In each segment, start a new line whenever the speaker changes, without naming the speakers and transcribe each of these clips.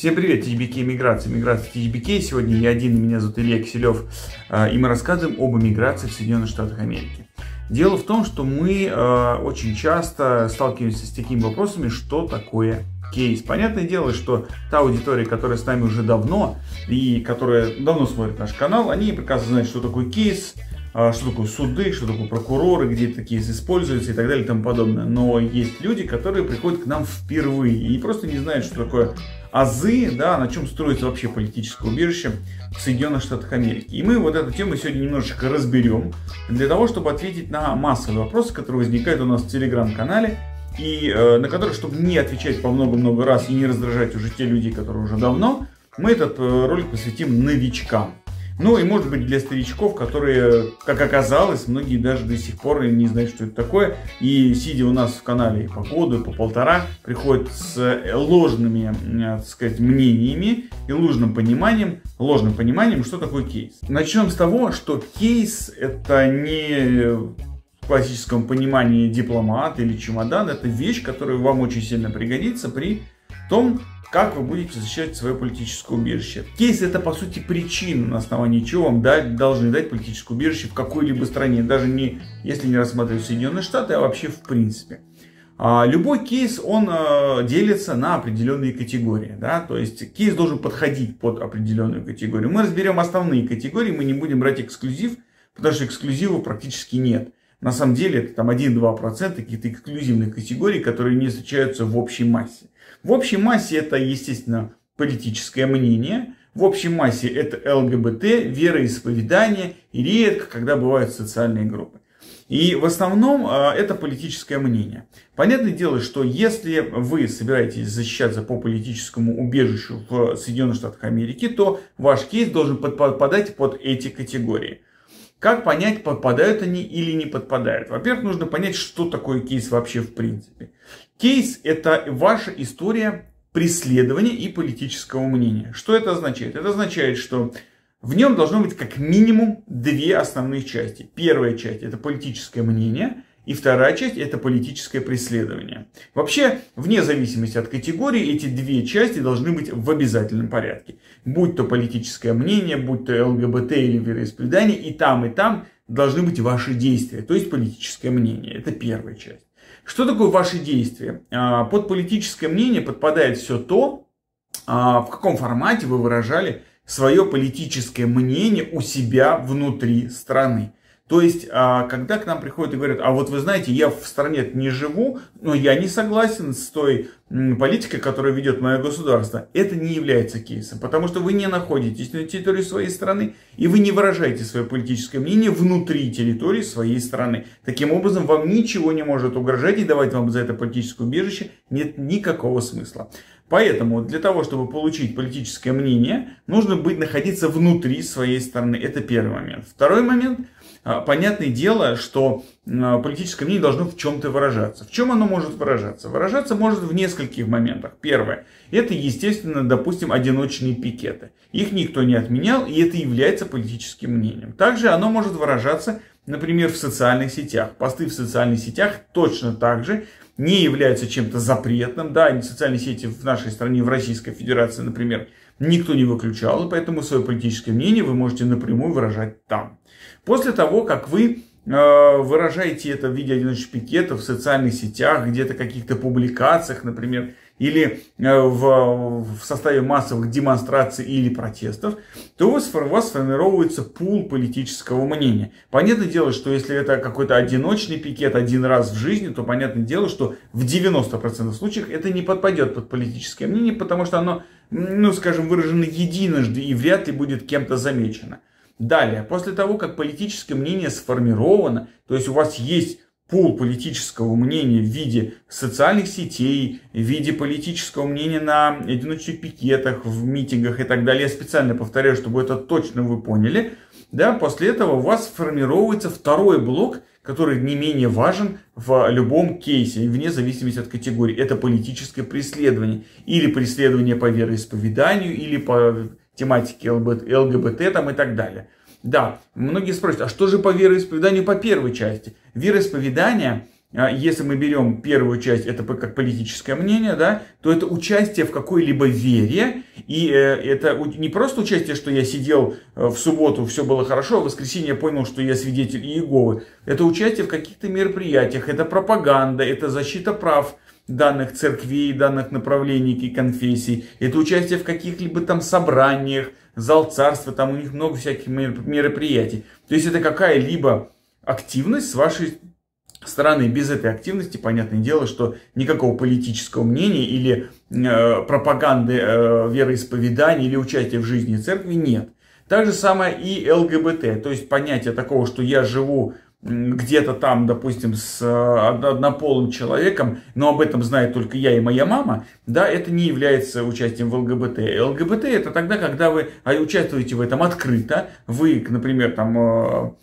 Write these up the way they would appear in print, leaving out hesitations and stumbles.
Всем привет, TGBK Миграция TGBK. Сегодня я один, и меня зовут Илья Киселев, и мы рассказываем об эмиграции в Соединенных Штатах Америки. Дело в том, что мы очень часто сталкиваемся с такими вопросами, что такое кейс. Понятное дело, что та аудитория, которая с нами уже давно, и которая давно смотрит наш канал, они прекрасно знают, что такое кейс, что такое суды, что такое прокуроры, где этот кейс используется и так далее и тому подобное. Но есть люди, которые приходят к нам впервые и просто не знают, что такое азы, да, на чем строится вообще политическое убежище в Соединенных Штатах Америки. И мы вот эту тему сегодня немножечко разберем, для того, чтобы ответить на массовые вопросы, которые возникают у нас в телеграм-канале, и на которые, чтобы не отвечать по много-много раз и не раздражать уже те людей, которые уже давно, мы этот ролик посвятим новичкам. Ну и может быть для старичков, которые, как оказалось, многие даже до сих пор не знают, что это такое. И сидя у нас в канале по году, по полтора, приходят с ложными, так сказать, мнениями и ложным пониманием, что такое кейс. Начнем с того, что кейс это не в классическом понимании дипломат или чемодан. Это вещь, которая вам очень сильно пригодится при том, как вы будете защищать свое политическое убежище. Кейс это по сути причина, на основании чего вам должны дать политическое убежище в какой-либо стране. Даже не, если не рассматривать Соединенные Штаты, а вообще в принципе. Любой кейс, он делится на определенные категории. Да? То есть кейс должен подходить под определенную категорию. Мы разберем основные категории, мы не будем брать эксклюзив, потому что эксклюзива практически нет. На самом деле это там 1-2% каких-то эксклюзивных категорий, которые не встречаются в общей массе. В общей массе это, естественно, политическое мнение. В общей массе это ЛГБТ, вероисповедание и редко, когда бывают социальные группы. И в основном это политическое мнение. Понятное дело, что если вы собираетесь защищаться по политическому убежищу в Соединенных Штатах Америки, то ваш кейс должен подпадать под эти категории. Как понять, подпадают они или не подпадают? Во-первых, нужно понять, что такое кейс вообще в принципе. Кейс – это ваша история преследования и политического мнения. Что это означает? Это означает, что в нем должно быть как минимум две основных части. Первая часть – это политическое мнение, и вторая часть – это политическое преследование. Вообще, вне зависимости от категории, эти две части должны быть в обязательном порядке. Будь то политическое мнение, будь то ЛГБТ или вероисповедание, и там должны быть ваши действия, то есть политическое мнение. Это первая часть. Что такое ваши действия? Под политическое мнение подпадает все то, в каком формате вы выражали свое политическое мнение у себя внутри страны. То есть, когда к нам приходят и говорят, а вот вы знаете, я в стране не живу, но я не согласен с той политикой, которую ведет мое государство, это не является кейсом, потому что вы не находитесь на территории своей страны, и вы не выражаете свое политическое мнение внутри территории своей страны. Таким образом, вам ничего не может угрожать, и давать вам за это политическое убежище нет никакого смысла. Поэтому для того, чтобы получить политическое мнение, нужно находиться внутри своей страны. Это первый момент. Второй момент. Понятное дело, что политическое мнение должно в чем-то выражаться. В чем оно может выражаться? Выражаться может в нескольких моментах. Первое. Это, естественно, допустим, одиночные пикеты. Их никто не отменял, и это является политическим мнением. Также оно может выражаться, например, в социальных сетях. Посты в социальных сетях точно так же не являются чем-то запретным. Да, социальные сети в нашей стране, в Российской Федерации, например, никто не выключал, и поэтому свое политическое мнение вы можете напрямую выражать там. После того, как вы выражаете это в виде одиночных пикетов в социальных сетях, где-то каких-то публикациях, например, или в составе массовых демонстраций или протестов, то у вас сформируется пул политического мнения. Понятное дело, что если это какой-то одиночный пикет один раз в жизни, то понятное дело, что в 90% случаев это не подпадет под политическое мнение, потому что оно, ну скажем, выражено единожды и вряд ли будет кем-то замечено. Далее, после того, как политическое мнение сформировано, то есть у вас есть пул политического мнения в виде социальных сетей, в виде политического мнения на одиночных пикетах, в митингах и так далее. Я специально повторяю, чтобы это точно вы поняли. Да, после этого у вас формируется второй блок, который не менее важен в любом кейсе, вне зависимости от категории. Это политическое преследование. Или преследование по вероисповеданию, или по тематике ЛГБТ там, и так далее. Да, многие спросят, а что же по вероисповеданию по первой части? Вероисповедание если мы берем первую часть, это как политическое мнение, да, то это участие в какой-либо вере. И это не просто участие, что я сидел в субботу, все было хорошо, а в воскресенье я понял, что я свидетель Иеговы. Это участие в каких-то мероприятиях, это пропаганда, это защита прав данных церквей, данных направлений и конфессий. Это участие в каких-либо там собраниях, зал царства, там у них много всяких мероприятий. То есть это какая-либо активность с вашей стороны. Без этой активности, понятное дело, что никакого политического мнения или пропаганды вероисповедания или участия в жизни церкви нет. Так же самое и ЛГБТ. То есть понятие такого, что я живу где-то там, допустим, с однополым человеком, но об этом знает только я и моя мама, да, это не является участием в ЛГБТ. ЛГБТ это тогда, когда вы участвуете в этом открыто, вы, например, там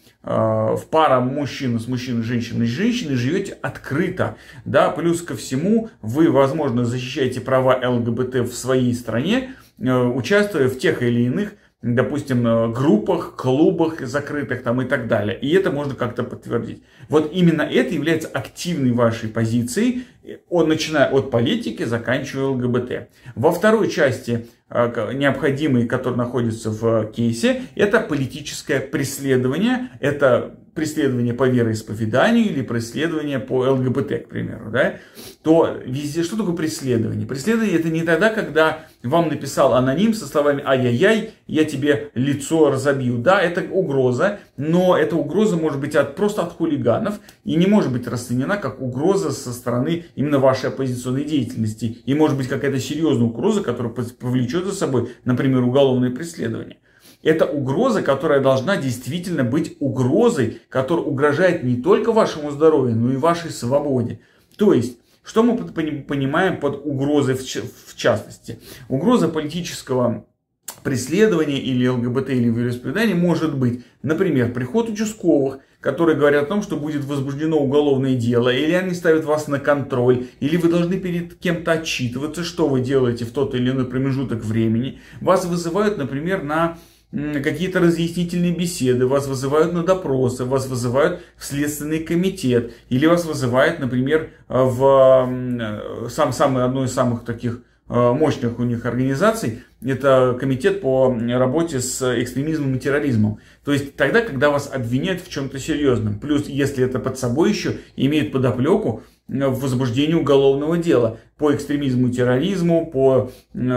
в пара мужчина с мужчиной, женщина с женщиной живете открыто, да, плюс ко всему вы, возможно, защищаете права ЛГБТ в своей стране, участвуя в тех или иных, допустим, группах, клубах закрытых там и так далее. И это можно как-то подтвердить. Вот именно это является активной вашей позицией, начиная от политики, заканчивая ЛГБТ. Во второй части, необходимой, которая находится в кейсе, это политическое преследование. Это преследование по вероисповеданию или преследование по ЛГБТ, к примеру, да, то везде что такое преследование? Преследование это не тогда, когда вам написал аноним со словами «ай-яй-яй, я тебе лицо разобью». Да, это угроза, но эта угроза может быть просто от хулиганов и не может быть расценена как угроза со стороны именно вашей оппозиционной деятельности. И может быть какая-то серьезная угроза, которая повлечет за собой, например, уголовное преследование. Это угроза, которая должна действительно быть угрозой, которая угрожает не только вашему здоровью, но и вашей свободе. То есть, что мы понимаем под угрозой в частности? Угроза политического преследования или ЛГБТ, или вероисповедания может быть, например, приход участковых, которые говорят о том, что будет возбуждено уголовное дело, или они ставят вас на контроль, или вы должны перед кем-то отчитываться, что вы делаете в тот или иной промежуток времени. Вас вызывают, например, на какие-то разъяснительные беседы, вас вызывают на допросы, вас вызывают в Следственный комитет, или вас вызывают, например, в одну из самых таких мощных у них организаций, это комитет по работе с экстремизмом и терроризмом. То есть тогда, когда вас обвиняют в чем-то серьезном. Плюс, если это под собой еще имеет подоплеку в возбуждении уголовного дела по экстремизму и терроризму, по,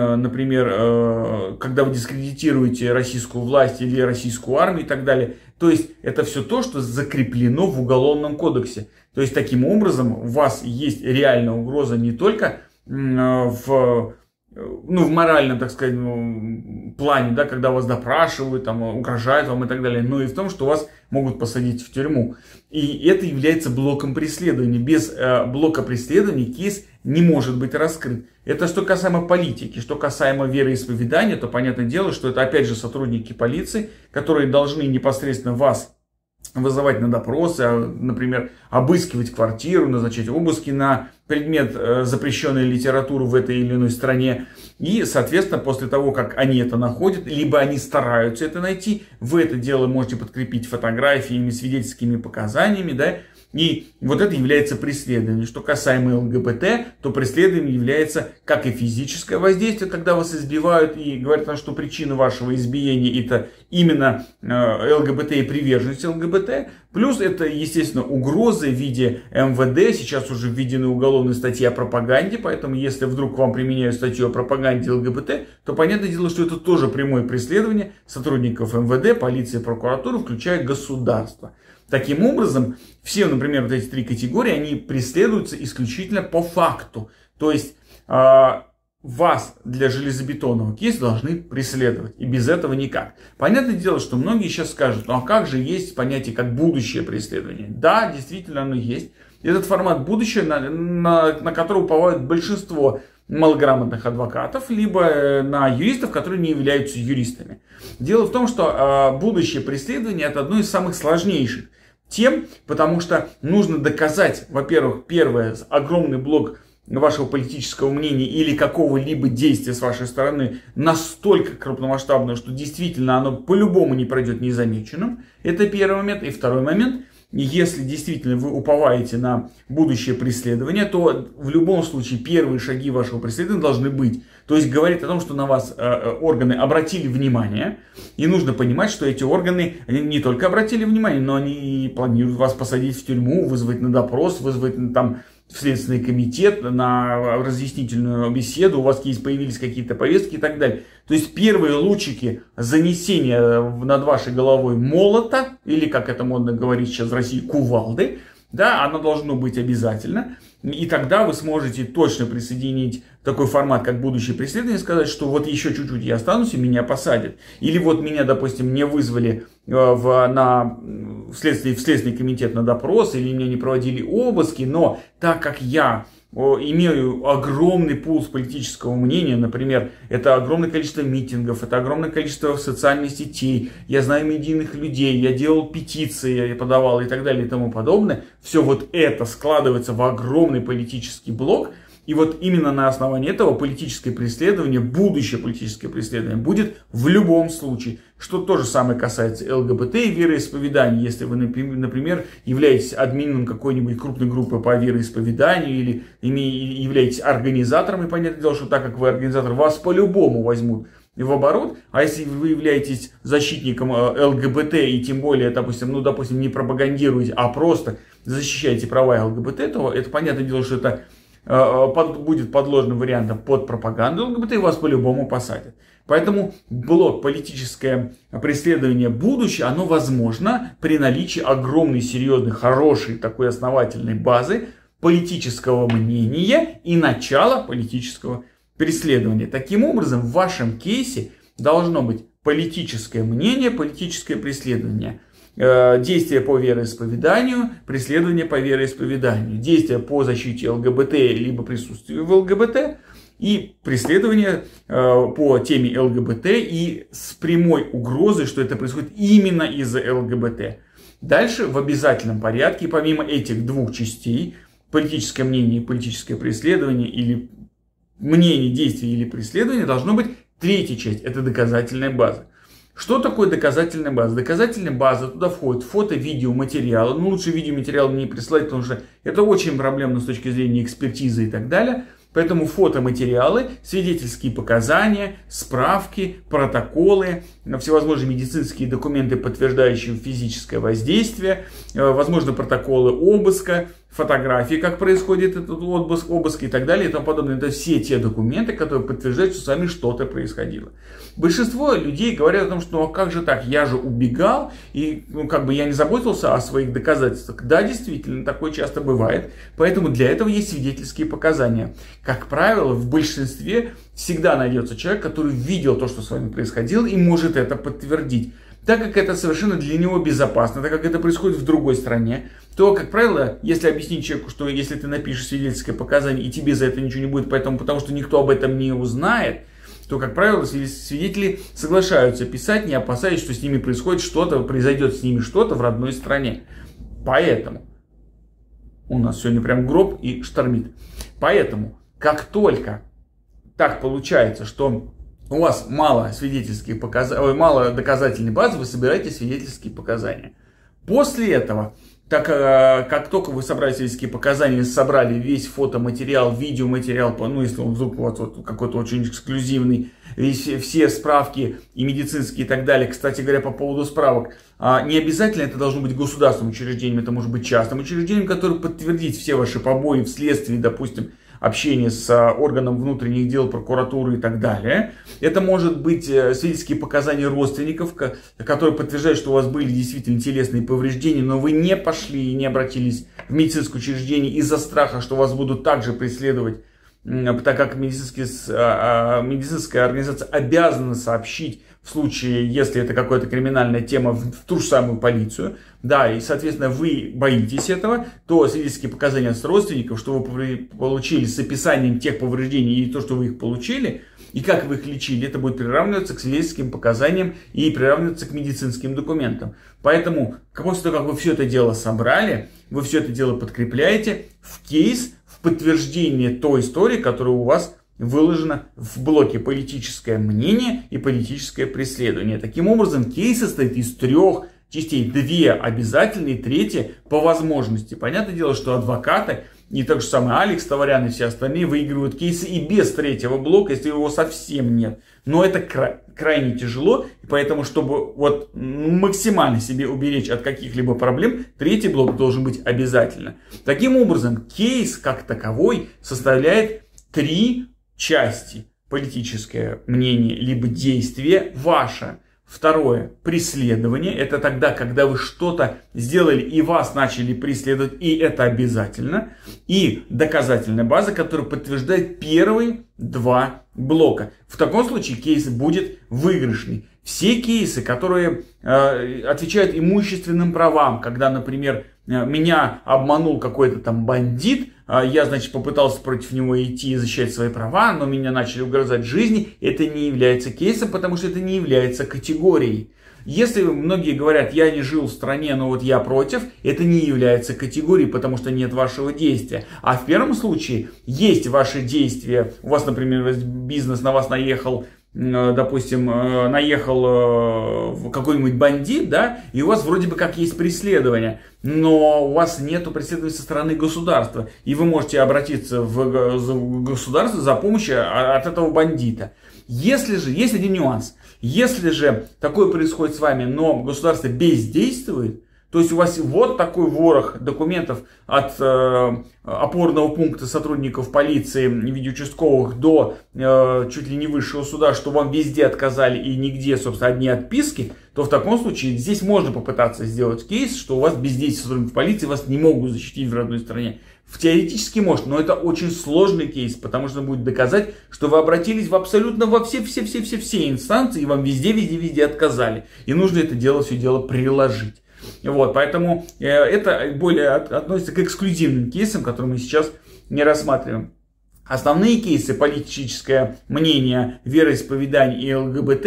например, когда вы дискредитируете российскую власть или российскую армию и так далее. То есть это все то, что закреплено в Уголовном кодексе. То есть таким образом у вас есть реальная угроза не только в моральном, так сказать, плане, да, когда вас допрашивают, там, угрожают вам и так далее, но и в том, что вас могут посадить в тюрьму. И это является блоком преследования. Без блока преследования кейс не может быть раскрыт. Это что касаемо политики. Что касаемо вероисповедания, то понятное дело, что это опять же сотрудники полиции, которые должны непосредственно вас вызывать на допросы, например, обыскивать квартиру, назначать обыски на предмет запрещенной литературы в этой или иной стране. И, соответственно, после того, как они это находят, либо они стараются это найти, вы это дело можете подкрепить фотографиями, свидетельскими показаниями, да, и вот это является преследованием. Что касаемо ЛГБТ, то преследованием является как и физическое воздействие, когда вас избивают и говорят, что причина вашего избиения это именно ЛГБТ и приверженность ЛГБТ. Плюс это, естественно, угрозы в виде МВД. Сейчас уже введены уголовные статьи о пропаганде, поэтому если вдруг вам применяют статью о пропаганде ЛГБТ, то понятное дело, что это тоже прямое преследование сотрудников МВД, полиции, прокуратуры, включая государство. Таким образом, все, например, вот эти три категории, они преследуются исключительно по факту. То есть, вас для железобетонного кейса должны преследовать. И без этого никак. Понятное дело, что многие сейчас скажут, ну а как же есть понятие как будущее преследование? Да, действительно оно есть. Этот формат будущего, на который уповают большинство малограмотных адвокатов, либо на юристов, которые не являются юристами. Дело в том, что будущее преследование это одно из самых сложнейших тем, потому что нужно доказать, во-первых, первое, огромный блок вашего политического мнения или какого-либо действия с вашей стороны настолько крупномасштабное, что действительно оно по-любому не пройдет незамеченным. Это первый момент. И второй момент, если действительно вы уповаете на будущее преследование, то в любом случае первые шаги вашего преследования должны быть. То есть говорит о том, что на вас органы обратили внимание, и нужно понимать, что эти органы не только обратили внимание, но они и планируют вас посадить в тюрьму, вызвать на допрос, вызвать там в Следственный комитет, на разъяснительную беседу, у вас появились какие-то повестки и так далее. То есть первые лучики занесения над вашей головой молота, или как это модно говорить сейчас в России, кувалды, да, оно должно быть обязательно. И тогда вы сможете точно присоединить такой формат, как будущее преследование, и сказать, что вот еще чуть-чуть я останусь и меня посадят. Или вот меня, допустим, не вызвали в Следственный комитет на допрос, или меня не проводили обыски, но так как я имею огромный пул политического мнения, например, это огромное количество митингов, это огромное количество социальных сетей, я знаю медийных людей, я делал петиции, я подавал и так далее и тому подобное, все вот это складывается в огромный политический блок, и вот именно на основании этого политическое преследование, будущее политическое преследование будет в любом случае. Что то же самое касается ЛГБТ и вероисповедания. Если вы, например, являетесь админом какой-нибудь крупной группы по вероисповеданию или являетесь организатором, и понятное дело, что так как вы организатор, вас по-любому возьмут в оборот. А если вы являетесь защитником ЛГБТ и тем более, допустим, не пропагандируете, а просто защищаете права ЛГБТ, то это понятное дело, что это будет подложным вариантом под пропаганду ЛГБТ, и вас по-любому посадят. Поэтому блок политическое преследование будущее, оно возможно при наличии огромной, серьезной, хорошей, такой основательной базы политического мнения и начала политического преследования. Таким образом, в вашем кейсе должно быть политическое мнение, политическое преследование. Действия по вероисповеданию, преследование по вероисповеданию, действия по защите ЛГБТ либо присутствию в ЛГБТ и преследование по теме ЛГБТ и с прямой угрозой, что это происходит именно из-за ЛГБТ. Дальше в обязательном порядке, помимо этих двух частей, политическое мнение и политическое преследование или мнение, действие или преследование, должно быть третья часть, это доказательная база. Что такое доказательная база? Доказательная база, туда входит фото, видео, материалы. Ну, лучше видеоматериалы не присылать, потому что это очень проблемно с точки зрения экспертизы и так далее. Поэтому фотоматериалы, свидетельские показания, справки, протоколы, всевозможные медицинские документы, подтверждающие физическое воздействие, возможно, протоколы обыска, фотографии, как происходит этот обыск и так далее и тому подобное. Это все те документы, которые подтверждают, что с вами что-то происходило. Большинство людей говорят о том, что ну, а как же так, я же убегал, и я не заботился о своих доказательствах. Да, действительно, такое часто бывает. Поэтому для этого есть свидетельские показания. Как правило, в большинстве всегда найдется человек, который видел то, что с вами происходило, и может это подтвердить. Так как это совершенно для него безопасно, так как это происходит в другой стране, то, как правило, если объяснить человеку, что если ты напишешь свидетельское показание, и тебе за это ничего не будет, потому что никто об этом не узнает, то, как правило, свидетели соглашаются писать, не опасаясь, что с ними происходит что-то, произойдет с ними что-то в родной стране. Поэтому у нас сегодня прям гроб и штормит. Поэтому, как только так получается, что у вас мало доказательной базы, вы собираете свидетельские показания. После этого, как только вы собрали свидетельские показания, собрали весь фотоматериал, видеоматериал, если он вдруг вот какой-то очень эксклюзивный, все справки и медицинские и так далее. Кстати говоря, по поводу справок, не обязательно это должно быть государственным учреждением, это может быть частным учреждением, которое подтвердит все ваши побои вследствие, допустим, общение с органом внутренних дел, прокуратуры и так далее. Это может быть свидетельские показания родственников, которые подтверждают, что у вас были действительно телесные повреждения, но вы не пошли и не обратились в медицинское учреждение из-за страха, что вас будут также преследовать, так как медицинская организация обязана сообщить в случае, если это какая-то криминальная тема, в ту же самую полицию, да, и, соответственно, вы боитесь этого, то свидетельские показания с родственников, что вы получили с описанием тех повреждений и то, что вы их получили, и как вы их лечили, это будет приравниваться к свидетельским показаниям и приравниваться к медицинским документам. Поэтому, после того, как вы все это дело собрали, вы все это дело подкрепляете в кейс, в подтверждение той истории, которая у вас выложено в блоке политическое мнение и политическое преследование. Таким образом, кейс состоит из трех частей. 2 обязательные, 3 по возможности. Понятное дело, что адвокаты и так же самое Алекс Товарян и все остальные выигрывают кейсы и без 3-го блока, если его совсем нет. Но это крайне тяжело, и поэтому, чтобы вот максимально себе уберечь от каких-либо проблем, 3-й блок должен быть обязательно. Таким образом, кейс как таковой составляет 3 части. Политическое мнение, либо действие ваше. Второе, преследование. Это тогда, когда вы что-то сделали и вас начали преследовать, и это обязательно. И доказательная база, которая подтверждает первые 2 блока. В таком случае кейс будет выигрышный. Все кейсы, которые отвечают имущественным правам, когда, например, меня обманул какой-то там бандит, я, значит, попытался против него идти и защищать свои права, но меня начали угрожать жизни, это не является кейсом, потому что это не является категорией. Если многие говорят, я не жил в стране, но вот я против, это не является категорией, потому что нет вашего действия. А в первом случае есть ваши действия, у вас, например, бизнес, на вас наехал, допустим, наехал какой-нибудь бандит, да, и у вас вроде бы как есть преследование, но у вас нету преследования со стороны государства, и вы можете обратиться в государство за помощью от этого бандита. Если же, есть один нюанс, если же такое происходит с вами, но государство бездействует, то есть у вас вот такой ворох документов от опорного пункта сотрудников полиции, видеоучастковых до чуть ли не высшего суда, что вам везде отказали и нигде, собственно, одни отписки, то в таком случае здесь можно попытаться сделать кейс, что у вас бездействие сотрудников полиции, вас не могут защитить в родной стране. Теоретически может, но это очень сложный кейс, потому что будет доказать, что вы обратились в абсолютно во все инстанции и вам везде отказали. И нужно это дело, все дело приложить. Вот, поэтому это более относится к эксклюзивным кейсам, которые мы сейчас не рассматриваем. Основные кейсы, политическое мнение, вероисповедание и ЛГБТ,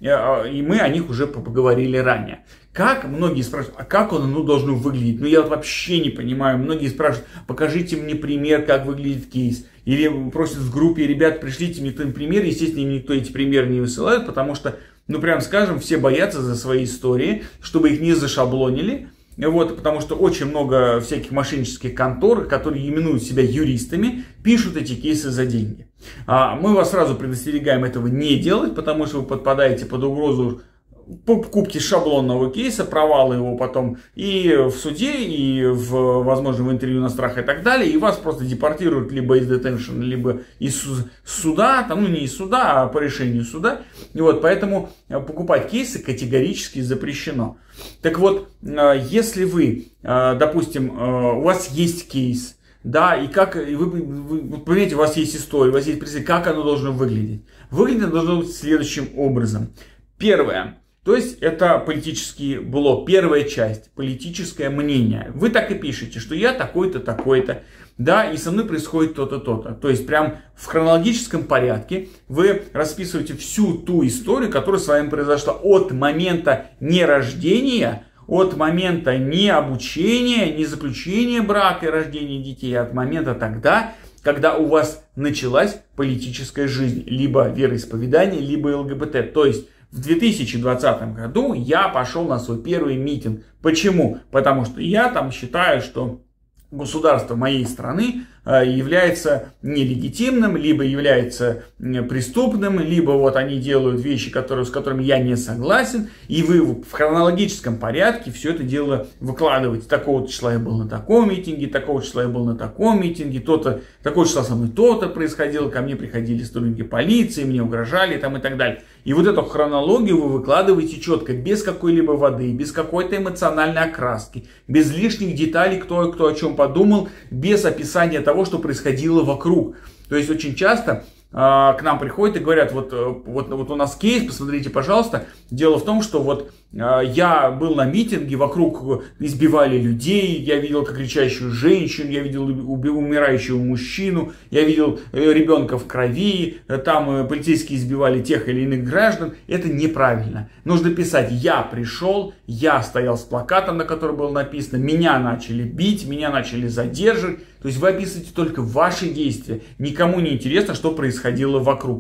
и мы о них уже поговорили ранее. Как многие спрашивают, а как оно должно выглядеть? Ну я вот вообще не понимаю. Многие спрашивают, покажите мне пример, как выглядит кейс. Или просят в группе, ребят, пришлите мне кто-нибудь пример. Естественно, им никто эти примеры не высылает, потому что, ну прям скажем, все боятся за свои истории, чтобы их не зашаблонили. Вот, потому что очень много всяких мошеннических контор, которые именуют себя юристами, пишут эти кейсы за деньги. Мы вас сразу предостерегаем этого не делать, потому что вы подпадаете под угрозу покупки шаблонного кейса, провала его потом и в суде, и возможно в интервью на страх и так далее, и вас просто депортируют либо из детеншн, либо из суда, там, ну не из суда, а по решению суда. И вот, поэтому покупать кейсы категорически запрещено. Так вот, если вы, допустим, у вас есть кейс, да, и как вы понимаете, у вас есть история, у вас есть представление, как оно должно выглядеть. Выглядеть оно должно быть следующим образом. Первое. То есть это политический блок, первая часть, политическое мнение. Вы так и пишете, что я такой-то, такой-то, да, и со мной происходит то-то, то-то. То есть прям в хронологическом порядке вы расписываете всю ту историю, которая с вами произошла от момента нерождения, от момента не обучения, не заключения брака и рождения детей, от момента тогда, когда у вас началась политическая жизнь, либо вероисповедание, либо ЛГБТ. То есть в 2020 году я пошел на свой первый митинг. Почему? Потому что я там считаю, что государство моей страны является нелегитимным, либо является преступным, либо вот они делают вещи, с которыми я не согласен, и вы в хронологическом порядке все это дело выкладываете. Такого числа я был на таком митинге, такого числа я был на таком митинге, такого числа со мной то-то происходило, ко мне приходили сотрудники полиции, мне угрожали там, и так далее. И вот эту хронологию вы выкладываете четко, без какой-либо воды, без какой-то эмоциональной окраски, без лишних деталей, кто о чем подумал, без описания того, что происходило вокруг. То есть очень часто к нам приходят и говорят, вот у нас кейс, посмотрите, пожалуйста. Дело в том, что вот я был на митинге, вокруг избивали людей, я видел как кричащую женщину, я видел умирающего мужчину, я видел ребенка в крови, там полицейские избивали тех или иных граждан. Это неправильно. Нужно писать: я пришел, я стоял с плакатом, на котором было написано, меня начали бить, меня начали задерживать. То есть вы описываете только ваши действия. Никому не интересно, что происходило вокруг.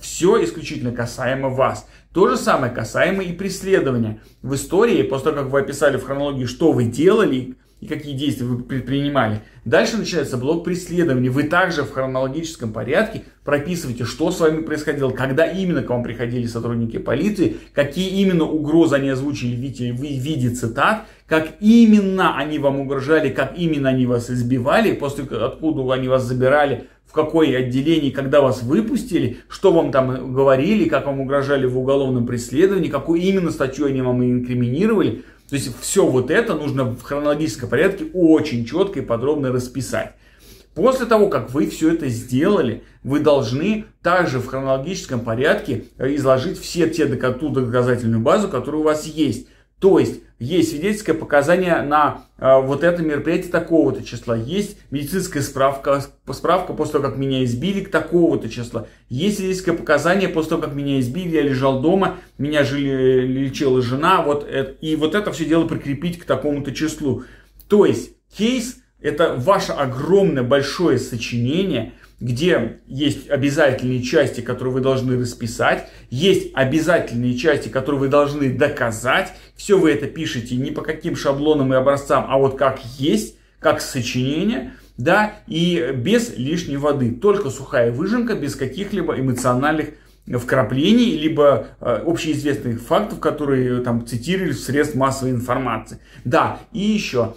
Все исключительно касаемо вас. То же самое касаемо и преследования. В истории, после того, как вы описали в хронологии, что вы делали и какие действия вы предпринимали, дальше начинается блок преследования. Вы также в хронологическом порядке прописываете, что с вами происходило, когда именно к вам приходили сотрудники полиции, какие именно угрозы они озвучили в виде цитат, как именно они вам угрожали, как именно они вас избивали, откуда они вас забирали, в какое отделение, когда вас выпустили, что вам там говорили, как вам угрожали в уголовном преследовании, какую именно статью они вам инкриминировали. То есть все вот это нужно в хронологическом порядке очень четко и подробно расписать. После того, как вы все это сделали, вы должны также в хронологическом порядке изложить ту доказательную базу, которая у вас есть. То есть, есть свидетельское показание на вот это мероприятие такого-то числа. Есть медицинская справка после того, как меня избили, к такого-то числа. Есть свидетельское показание после того, как меня избили, я лежал дома, меня лечила жена. И вот это все дело прикрепить к такому-то числу. То есть, кейс — это ваше огромное большое сочинение, где есть обязательные части, которые вы должны расписать, есть обязательные части, которые вы должны доказать. Все вы это пишете не по каким шаблонам и образцам, а вот как есть, как сочинение, да, и без лишней воды. Только сухая выжимка, без каких-либо эмоциональных вкраплений, либо общеизвестных фактов, которые там цитировались в средствах массовой информации. Да, и еще,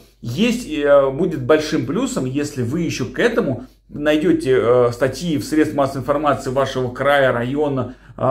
будет большим плюсом, если вы еще к этому найдете статьи в средствах массовой информации вашего края, района,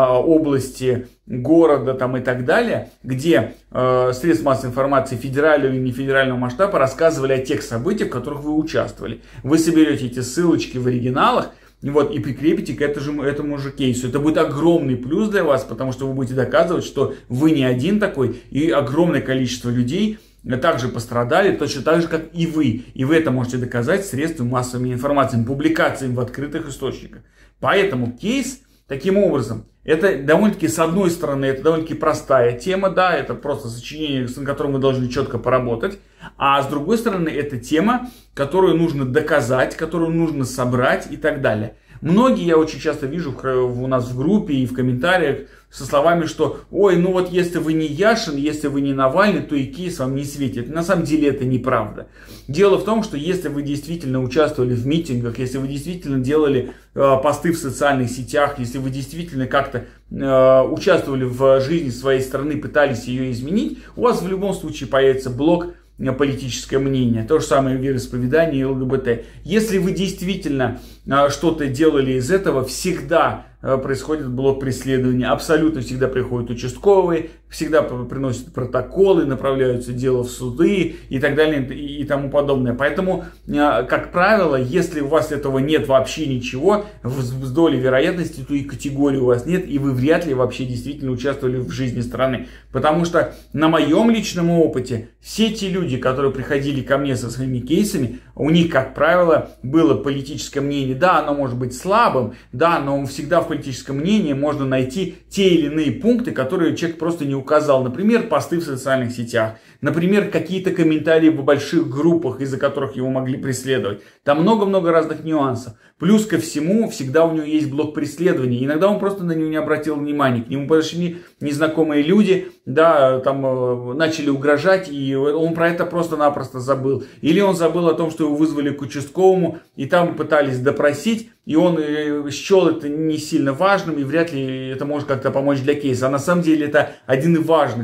области, города там, и так далее, где средства массовой информации федерального и нефедерального масштаба рассказывали о тех событиях, в которых вы участвовали. Вы соберете эти ссылочки в оригиналах и прикрепите к этому же кейсу. Это будет огромный плюс для вас, потому что вы будете доказывать, что вы не один такой, и огромное количество людей также пострадали, точно так же, как и вы. И вы это можете доказать средствами массовой информации, публикациями в открытых источниках. Поэтому кейс, таким образом, это довольно-таки, с одной стороны, это довольно-таки простая тема, да, это просто сочинение, на котором мы должны четко поработать. А с другой стороны, это тема, которую нужно доказать, которую нужно собрать и так далее. Многие, я очень часто вижу у нас в группе и в комментариях со словами, что ой, ну вот если вы не Яшин, если вы не Навальный, то и кейс вам не светит. На самом деле это неправда. Дело в том, что если вы действительно участвовали в митингах, если вы действительно делали посты в социальных сетях, если вы действительно как-то участвовали в жизни своей страны, пытались ее изменить, у вас в любом случае появится блок политическое мнение. То же самое вероисповедание и ЛГБТ. Если вы действительно что-то делали из этого, всегда происходит блок преследования. Абсолютно всегда приходят участковые, всегда приносят протоколы, направляются дела в суды и так далее и тому подобное. Поэтому, как правило, если у вас этого нет вообще ничего, с долей вероятности, то и категории у вас нет, и вы вряд ли вообще действительно участвовали в жизни страны. Потому что на моем личном опыте все те люди, которые приходили ко мне со своими кейсами, у них, как правило, было политическое мнение. Да, оно может быть слабым, да, но всегда в политическом мнении можно найти те или иные пункты, которые человек просто не указал. Например, посты в социальных сетях. Например, какие-то комментарии в больших группах, из-за которых его могли преследовать. Там много-много разных нюансов. Плюс ко всему, всегда у него есть блок преследования. Иногда он просто на него не обратил внимания. К нему подошли незнакомые люди, да, там начали угрожать, и он про это просто-напросто забыл. Или он забыл о том, что его вызвали к участковому, и там пытались допросить, и он счел это не сильно важным, и вряд ли это может как-то помочь для кейса. А на самом деле это один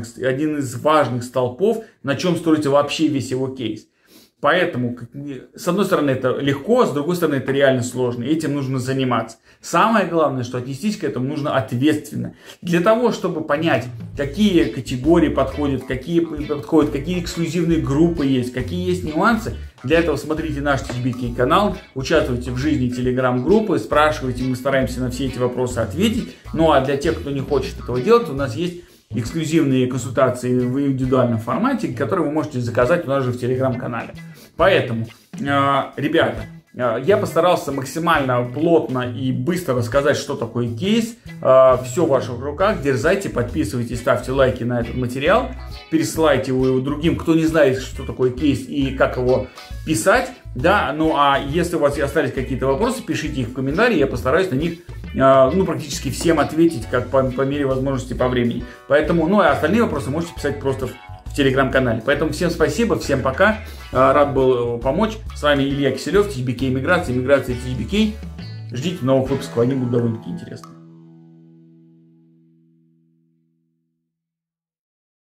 из важных столпов, на чем строится вообще весь его кейс. Поэтому, с одной стороны, это легко, с другой стороны, это реально сложно. Этим нужно заниматься. Самое главное, что отнестись к этому нужно ответственно. Для того, чтобы понять, какие категории подходят, какие эксклюзивные группы есть, какие есть нюансы, для этого смотрите наш TGBK канал, участвуйте в жизни телеграм-группы, спрашивайте, мы стараемся на все эти вопросы ответить. Ну а для тех, кто не хочет этого делать, у нас есть эксклюзивные консультации в индивидуальном формате, которые вы можете заказать у нас же в телеграм-канале. Поэтому, ребята, я постарался максимально плотно и быстро рассказать, что такое кейс. Все в ваших руках. Дерзайте, подписывайтесь, ставьте лайки на этот материал. Пересылайте его другим, кто не знает, что такое кейс и как его писать. Да, ну а если у вас остались какие-то вопросы, пишите их в комментарии, я постараюсь на них ну, практически всем ответить, как по мере возможности по времени. Поэтому, ну, а остальные вопросы можете писать просто в телеграм-канале. Поэтому всем спасибо, всем пока. Рад был помочь. С вами Илья Киселев, THBK Иммиграция, Иммиграция THBK. Ждите новых выпусков, они будут довольно-таки интересны.